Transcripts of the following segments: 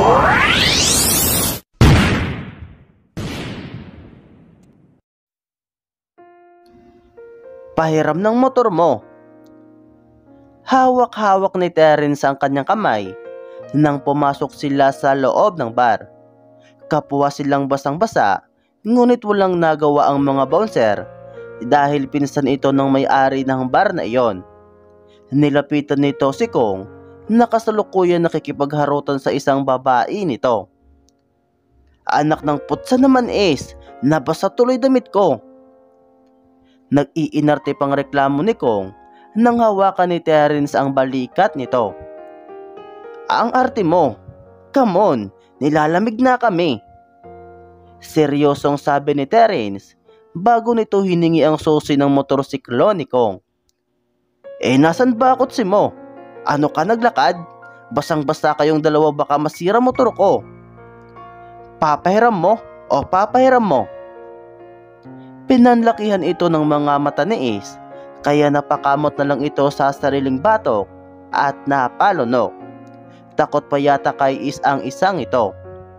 Pahiram ng motor mo. Hawak-hawak ni Terence ang kanyang kamay nang pumasok sila sa loob ng bar. Kapwa silang basang-basa, ngunit walang nagawa ang mga bouncer dahil pinsan ito ng may-ari ng bar na iyon. Nilapitan nito si Kong na kasalukuyan nakikipagharutan sa isang babae nito. Anak ng putsa naman Ace, nabasa tuloy damit ko. Nag-iinarte pang reklamo ni Kong nang hawakan ni Terence ang balikat nito. Ang arte mo, come on, nilalamig na kami. Seryosong sabi ni Terence bago nito hiningi ang susi ng motorsiklo ni Kong. Nasan ba kotse mo? Ano ka naglakad? Basang-basa kayong dalawa, baka masira motor ko. Papahiram mo o papahiram mo? Pinanlakihan ito ng mga mata ni Ace, kaya napakamot na lang ito sa sariling batok at napalunok. Takot pa yata kay Ace ang isang ito.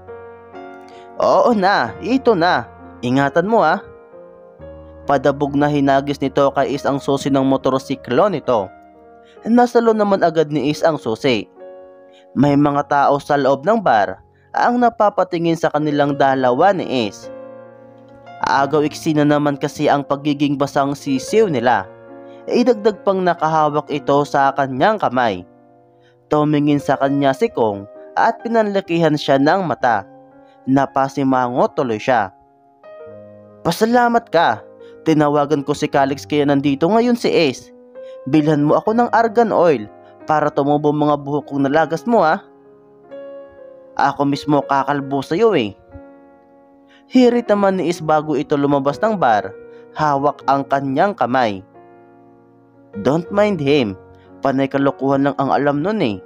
Oo na, ito na. Ingatan mo ha. Padabog na hinagis nito kay Ace ang susi ng motorsiklo nito. Nasalo naman agad ni Ace ang susi. May mga tao sa loob ng bar ang napapatingin sa kanilang dalawa ni Ace. Agaw-iksi na naman kasi ang pagiging basang sisiw nila. Idagdag pang nakahawak ito sa kanyang kamay. Tumingin sa kanya si Kong at pinanlakihan siya ng mata. Napasimangot tuloy siya. Pasalamat ka. Tinawagan ko si Calix kaya nandito ngayon si Ace. Bilhan mo ako ng argan oil para tumubo mga buhok kong nalagas mo ha. Ako mismo kakalbo sa'yo eh. Hirit naman ni Ace bago ito lumabas ng bar, hawak ang kanyang kamay. Don't mind him, panay kalokohan lang ang alam nun eh.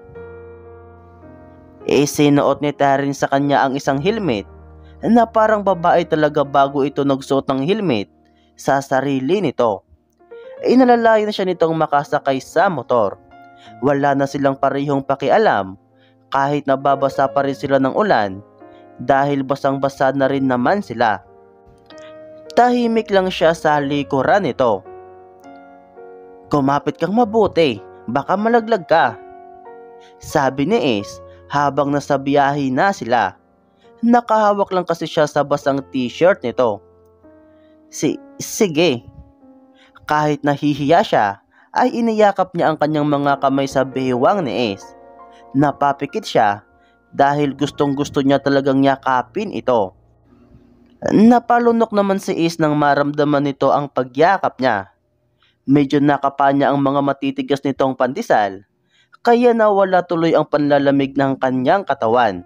Sinuot ni Terence sa kanya ang isang helmet na parang babae talaga bago ito nagsuot ng helmet sa sarili nito. Inalalayan siya nitong makasakay sa motor. Wala na silang parehong pakialam kahit nababasa pa rin sila ng ulan dahil basang-basa na rin naman sila. Tahimik lang siya sa likuran nito. Kumapit kang mabuti, baka malaglag ka, sabi ni Ace habang nasa biyahe na sila. Nakahawak lang kasi siya sa basang t-shirt nito. Sige. Kahit nahihiya siya, ay iniyakap niya ang kanyang mga kamay sa bewang ni Ace. Napapikit siya dahil gustong-gusto niya talagang yakapin ito. Napalunok naman si Ace nang maramdaman nito ang pagyakap niya. Medyo nakapa niya ang mga matitigas nitong pandesal, kaya nawala tuloy ang panlalamig ng kanyang katawan.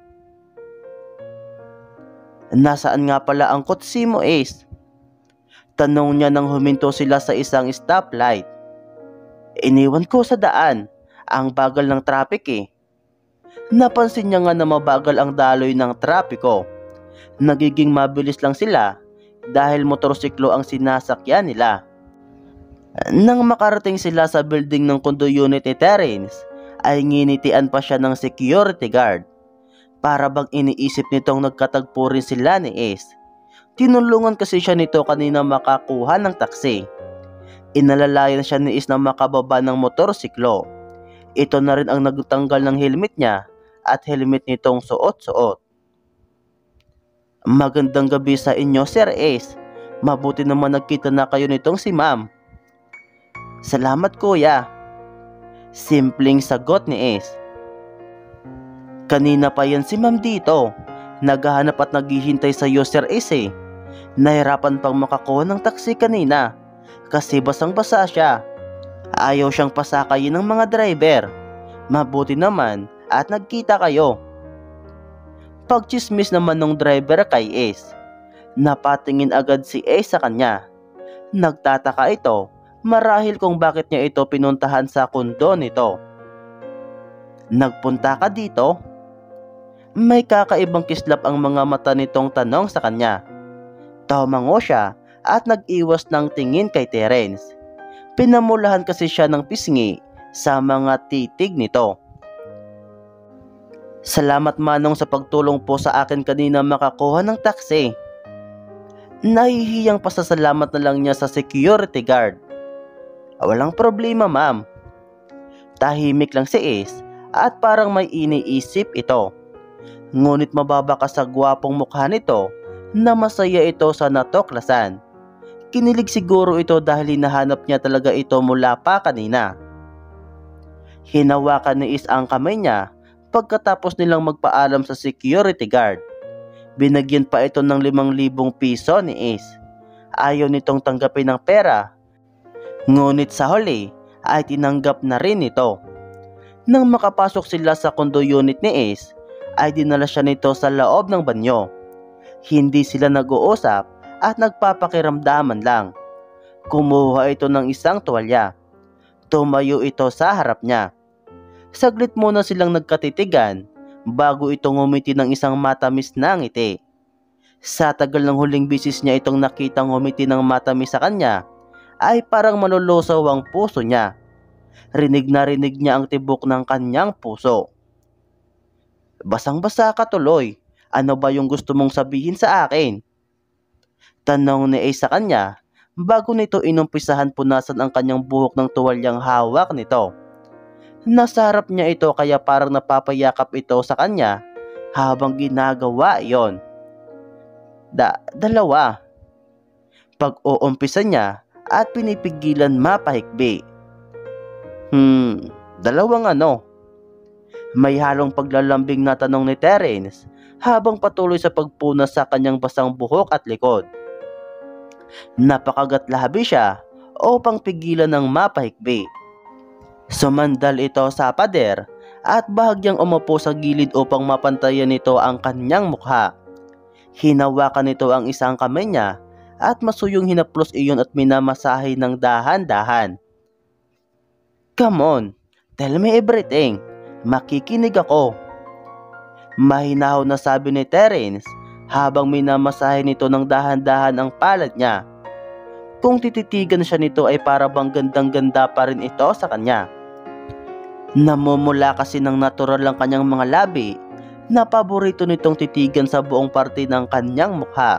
Nasaan nga pala ang kotse mo, Ace? Tanong niya nang huminto sila sa isang stoplight. Iniwan ko sa daan, ang bagal ng traffic eh. Napansin niya nga na mabagal ang daloy ng trapiko. Nagiging mabilis lang sila dahil motorsiklo ang sinasakyan nila. Nang makarating sila sa building ng condo unit ni Terence, ay nginitian pa siya ng security guard. Para bang iniisip nitong nagkatagpo rin sila ni Ace. Tinulungan kasi siya nito kanina makakuha ng taksi. Inalalayan siya ni Ace na makababa ng motorsiklo. Ito na rin ang nagtanggal ng helmet niya at helmet nitong suot-suot. Magandang gabi sa inyo, Sir Ace. Mabuti naman nagkita na kayo nitong si Ma'am. Salamat kuya. Simpleng sagot ni Ace. Kanina pa yan si Ma'am dito. Naghahanap at naghihintay sa iyo, Sir Ace eh. Nahirapan pang makakuha ng taksi kanina kasi basang-basa siya. Ayaw siyang pasakayin ng mga driver. Mabuti naman at nagkita kayo. Pagchismis naman ng driver kay Ace. Napatingin agad si Ace sa kanya. Nagtataka ito marahil kung bakit niya ito pinuntahan sa kondo nito. Nagpunta ka dito? May kakaibang kislap ang mga mata nitong tanong sa kanya. Tumango siya at nag-iwas ng tingin kay Terence. Pinamulahan kasi siya ng pisngi sa mga titig nito. Salamat manong sa pagtulong po sa akin kanina makakuha ng taxi. Nahihiyang pasasalamat na lang niya sa security guard. Walang problema ma'am. Tahimik lang si Ace at parang may iniisip ito. Ngunit mababa ka sa gwapong mukha nito na masaya ito sa natuklasan. Kinilig siguro ito dahil hinahanap niya talaga ito mula pa kanina. Hinawakan ni Ace ang kamay niya pagkatapos nilang magpaalam sa security guard. Binagyan pa ito ng 5,000 piso ni Ace. Ayaw nitong tanggapin ng pera. Ngunit sa huli ay tinanggap na rin ito. Nang makapasok sila sa condo unit ni Ace, ay dinala siya nito sa loob ng banyo. Hindi sila nag-uusap at nagpapakiramdaman lang. Kumuha ito ng isang tuwalya. Tumayo ito sa harap niya. Saglit muna silang nagkatitigan bago ito ngumiti ng isang matamis na ngiti. Sa tagal ng huling bisis niya itong nakitang ngumiti ng matamis sa kanya, ay parang malulusaw ang puso niya. Rinig na rinig niya ang tibok ng kanyang puso. Basang-basa ka tuloy. Ano ba yung gusto mong sabihin sa akin? Tanong ni Ace sa kanya bago nito inumpisahan punasan ang kanyang buhok ng tuwalyang hawak nito. Nasa harap niya ito kaya parang napapayakap ito sa kanya habang ginagawa iyon. Dalawa. Pag-uumpisa niya at pinipigilan mapahikbi. Dalawang ano? May halong paglalambing na tanong ni Terence habang patuloy sa pagpunas sa kanyang basang buhok at likod. Napakagatlabi siya upang pigilan ng mapahikbi. Sumandal ito sa pader at bahagyang umupo sa gilid upang mapantayan nito ang kanyang mukha. Hinawakan nito ang isang kamay niya at masuyong hinaplos iyon at minamasahe ng dahan-dahan. Come on, tell me everything. Makikinig ako. Mahinahon na sabi ni Terence habang minamasahe nito ng dahan-dahan ang palad niya. Kung tititigan siya nito ay para bang gandang-ganda pa rin ito sa kanya. Namumula kasi ng natural ang kanyang mga labi na paborito nitong titigan sa buong parte ng kanyang mukha.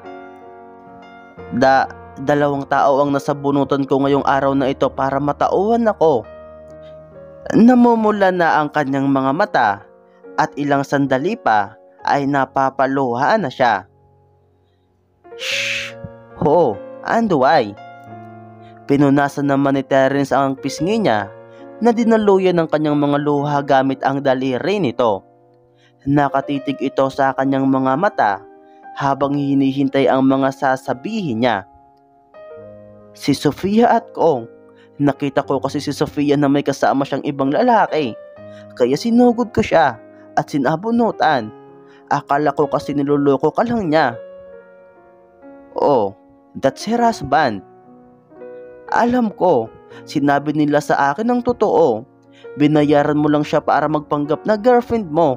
Dalawang tao ang nasa bunutan ko ngayong araw na ito para matauhan ako. Namumula na ang kanyang mga mata at ilang sandali pa ay napapaluha na siya. Shhh! Ho, anduay. Pinunasan naman ni Terence ang pisngi niya na dinaluyan ng kanyang mga luha gamit ang daliri nito. Nakatitig ito sa kanyang mga mata habang hinihintay ang mga sasabihin niya. Si Sofia at Kong. Nakita ko kasi si Sofia na may kasama siyang ibang lalaki. Kaya sinugod ko siya at sinabunutan. Akala ko kasi niloloko ka lang niya. Oh, that's her husband. Alam ko, sinabi nila sa akin ng totoo. Binayaran mo lang siya para magpanggap na girlfriend mo.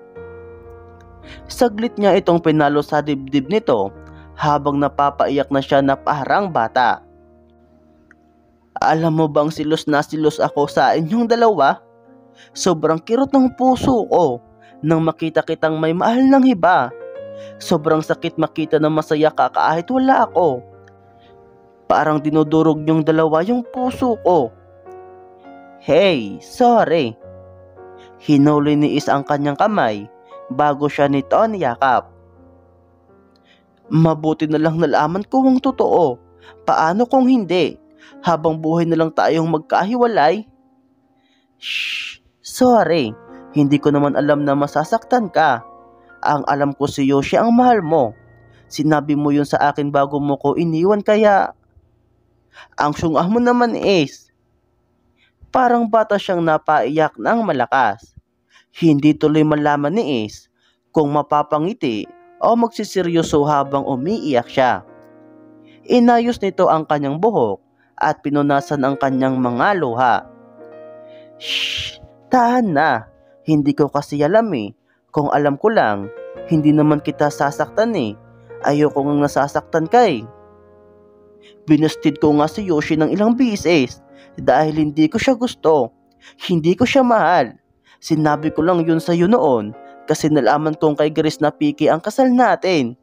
Saglit niya itong pinalo sa dibdib nito habang napapaiyak na siya na parang bata. Alam mo bang silos na silos ako sa inyong dalawa? Sobrang kirot ng puso ko nang makita kitang may mahal ng iba. Sobrang sakit makita na masaya ka kahit wala ako. Parang dinudurog niyong dalawa yung puso ko. Hey, sorry. Hinuli ni Is ang kanyang kamay bago siya nito niyakap. Mabuti na lang nalaman ko ang totoo. Paano kung hindi? Habang buhay na lang tayong magkahiwalay? Shh, sorry. Hindi ko naman alam na masasaktan ka. Ang alam ko si Yoshi ang mahal mo. Sinabi mo yun sa akin bago mo ko iniwan kaya... Ang syungah mo naman is... Parang bata siyang napaiyak ng malakas. Hindi tuloy malaman ni Ace kung mapapangiti o magsiseryoso habang umiiyak siya. Inayos nito ang kanyang buhok at pinunasan ang kanyang mga luha. Shh! Tahan na! Hindi ko kasi alam eh. Kung alam ko lang, hindi naman kita sasaktan eh. Ayoko ngang nasasaktan ka eh. Binastid ko nga si Yoshi ng ilang beses dahil hindi ko siya gusto. Hindi ko siya mahal. Sinabi ko lang yun sa'yo noon kasi nalaman kong kay Grace na piki ang kasal natin.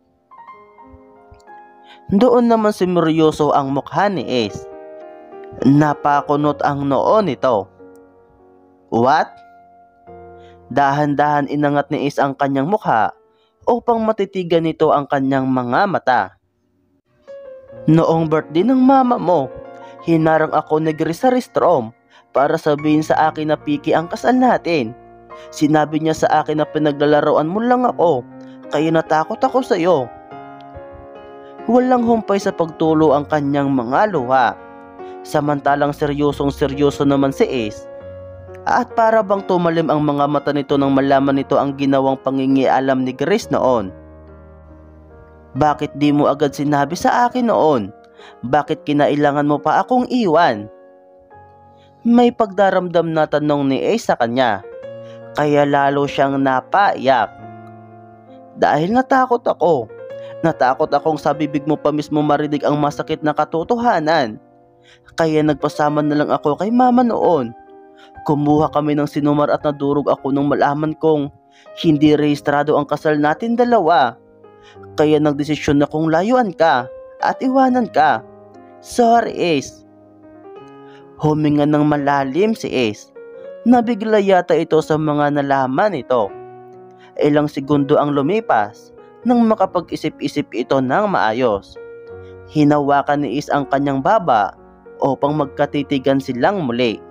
Doon naman seryoso ang mukha ni Ace. Napakunot ang noo nito. What? Dahan-dahan inangat ni Ace ang kanyang mukha upang matitigan nito ang kanyang mga mata. Noong birthday ng mama mo, hinarang ako ni Grace sa restaurant para sabihin sa akin na piki ang kasal natin. Sinabi niya sa akin na pinaglalaroan mo lang ako, kaya natakot ako sa iyo. Walang humpay sa pagtulo ang kanyang mga luha. Samantalang seryosong-seryoso naman si Ace. At para bang tumalim ang mga mata nito nang malaman nito ang ginawang pangingialam ni Grace noon. Bakit di mo agad sinabi sa akin noon? Bakit kinailangan mo pa akong iwan? May pagdaramdam na tanong ni Ace sa kanya. Kaya lalo siyang napaiyak. Dahil natakot ako. Natakot akong sa bibig mo pa mismo marinig ang masakit na katotohanan. Kaya nagpasama na lang ako kay mama noon. Kumuha kami ng sinumar at nadurog ako nung malaman kong hindi rehistrado ang kasal natin dalawa. Kaya nagdesisyon na kong layuan ka at iwanan ka. Sorry, Ace. Huminga ng malalim si Ace. Nabigla yata ito sa mga nalaman ito. Ilang segundo ang lumipas nang makapag-isip-isip ito ng maayos. Hinawakan ni Ace ang kanyang baba upang magkatitigan silang muli.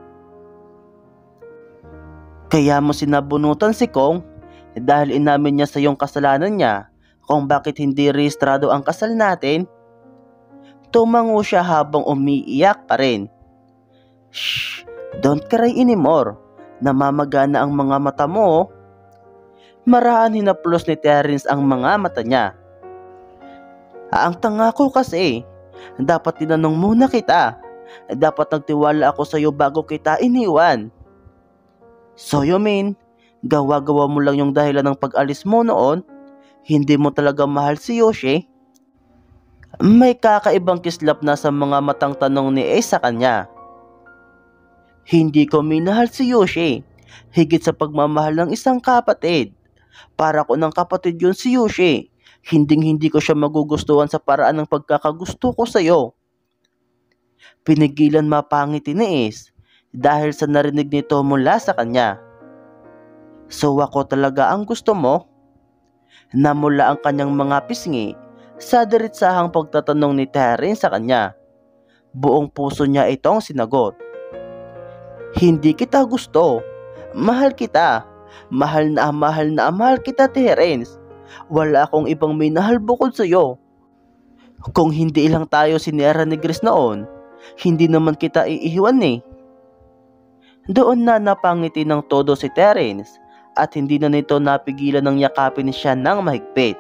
Kaya mo sinabunutan si Kong dahil inamin niya sa iyong kasalanan niya kung bakit hindi rehistrado ang kasal natin? Tumango siya habang umiiyak pa rin. Shh! Don't cry anymore. Namamagana ang mga mata mo. Maraan hinaplos ni Terence ang mga mata niya. Ang tanga ko kasi. Dapat tinanong muna kita. Dapat nagtiwala ako sa iyo bago kita iniwan. So you mean, gawa-gawa mo lang yung dahilan ng pag-alis mo noon? Hindi mo talaga mahal si Yoshi? May kakaibang kislap na sa mga matang tanong ni Ace sa kanya. Hindi ko minahal si Yoshi, higit sa pagmamahal ng isang kapatid. Para ko ng kapatid yun si Yoshi. Hinding-hindi ko siya magugustuhan sa paraan ng pagkakagusto ko sa iyo. Pinigilan mapangiti ni Ace dahil sa narinig nito mula sa kanya. So ako talaga ang gusto mo? Namula ang kanyang mga pisngi sa diritsahang pagtatanong ni Terence sa kanya. Buong puso niya itong sinagot. Hindi kita gusto. Mahal kita. Mahal na kita, Terence. Wala akong ibang minahal bukod sa iyo. Kung hindi lang tayo sinira ni Grace noon, hindi naman kita iiwan eh. Doon na napangiti ng todo si Terence at hindi na nito napigilan ng yakapin siya ng mahigpit.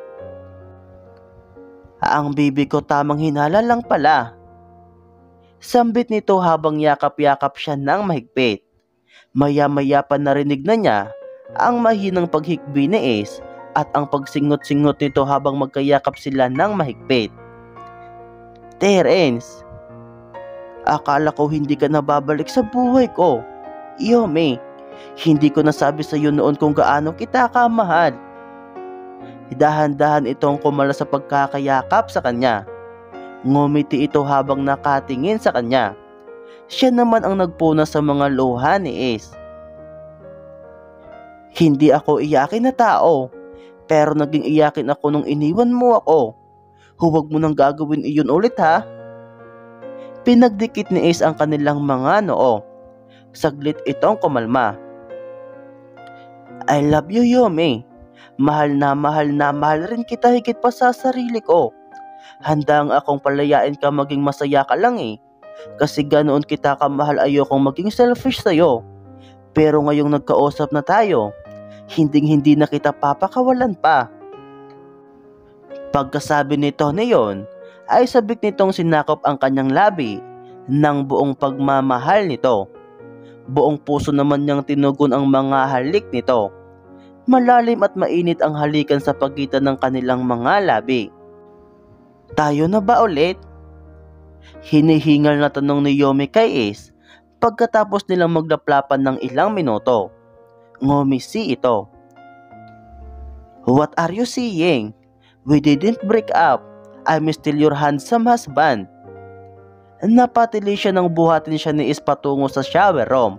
Ang bibi ko tamang hinala lang pala. Sambit nito habang yakap-yakap siya ng mahigpit. Maya-maya pa narinig na niya ang mahinang paghikbi ni Ace at ang pagsingot-singot nito habang magkayakap sila ng mahigpit. Terence, akala ko hindi ka na babalik sa buhay ko. Yomi, hindi ko nasabi sa iyo noon kung gaano kita kamahal. Dahan-dahan itong kumala sa pagkakayakap sa kanya. Ngumiti ito habang nakatingin sa kanya. Siya naman ang nagpuna sa mga luha ni Ace. Hindi ako iyakin na tao, pero naging iyakin ako nung iniwan mo ako. Huwag mo nang gagawin iyon ulit ha. Pinagdikit ni Ace ang kanilang mga noo. Saglit itong kumalma. I love you, Yomi. Mahal rin kita higit pa sa sarili ko. Handang akong palayain ka maging masaya ka lang eh. Kasi ganoon kita kamahal, ayokong maging selfish sa'yo. Pero ngayong nagkausap na tayo, hinding-hindi na kita papakawalan pa. Pagkasabi nito niyon, ay sabik nitong sinakop ang kanyang labi ng buong pagmamahal nito. Buong puso naman niyang tinugon ang mga halik nito. Malalim at mainit ang halikan sa pagitan ng kanilang mga labi. Tayo na ba ulit? Hinihingal na tanong ni Yomi kay Ace pagkatapos nilang maglaplapan ng ilang minuto. Ngumisi ito. What are you saying? We didn't break up. I'm still your handsome husband. Napatili siya nang buhatin siya ni Ace patungo sa shower room.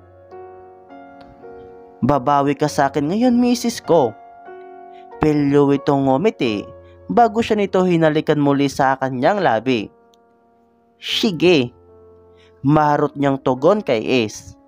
Babawi ka sa akin ngayon, misis ko. Pilyo itong ngumiti bago siya nito hinalikan muli sa kanyang labi. Sige, marot niyang tugon kay Ace.